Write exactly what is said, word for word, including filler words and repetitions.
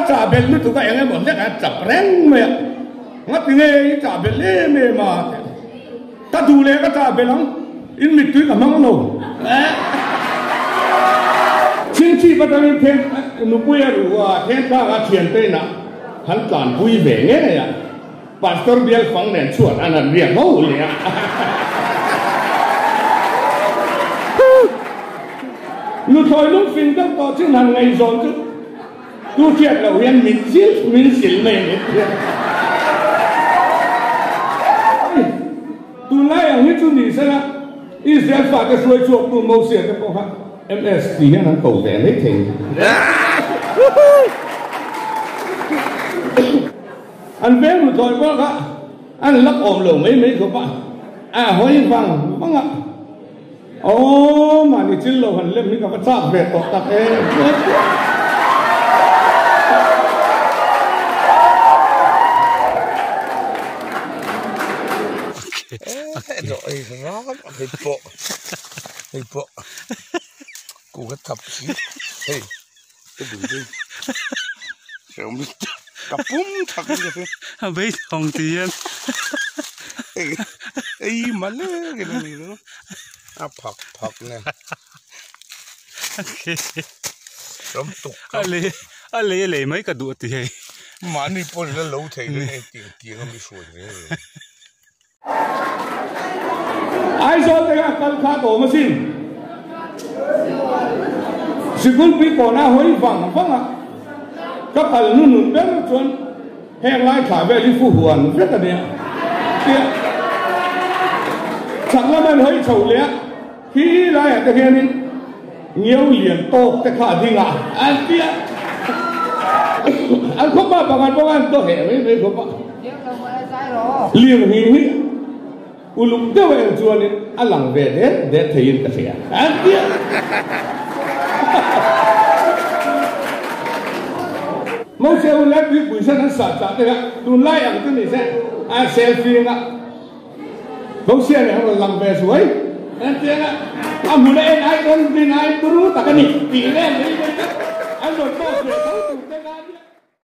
trả bền mới tụi cái anh em bọn chắc là chập reng mẹ ngắt tiếng nghe trả bền lê mẹ mà ta thu lê cái trả bền lắm in mít túi cả măng nổ chính trị bắt đầu thêm nó quay rồi thêm ta cái chuyện tên nào hắn toàn vui vẻ nghe này à pastor biar phẳng đèn chuột anh là việc ngầu liền lúc thôi lúc phim các to chứ hàng ngày rồi chứ tu thiệt là huyền mình giết mình xỉn này tu lại ở hết chỗ này sao là Israel phạt cái xuôi chuộc tu mâu xiên cái bộ hạng em ét thì nó cầu vẽ hết thình anh bé một thôi bác ạ anh lắc ôm lồng mấy mấy của bạn à hỏi vàng vâng ạ ô mà đi chín lầu hành lên mình gặp chạm về tọt tập em rồi nó bị bộ bị bộ cô cái cặp gì hey cái gì đi sao mình cặp bún thật như thế bây thòng tiền ấy mà lẽ cái này nữa à phật phật nè lắm tục à lê à lê lê mấy cái đũa thì mà đi bốn nó lâu thế này tiền tiền nó mới sôi thế ai rồi thì các con khá tổ mà xin sự quân bị bỏ na hối vàng vâng ạ các bạn luôn luôn biết chuẩn hẹn lại thả về đi phụ hoàn rất là đẹp chẳng là mình hơi chầu lẽ khi lại ở cái này nhiều liền to cái khả thi ngã anh biết anh không bao bằng anh bao anh tôi hẹn với mấy của bạn liền hình hình ulung tiêu về chuan này anh lằng về đấy để thể hiện cái gì anh biết mau xem lại quý buổi sáng anh sẵn sàng đấy ạ tôi like ở cái này xem anh selfie ạ mau xem này anh lằng về suối anh biết ạ anh muốn anh ai con tin ai tôiรู้แต่กันนี่ปีแรกเลยanh rồi to về thấu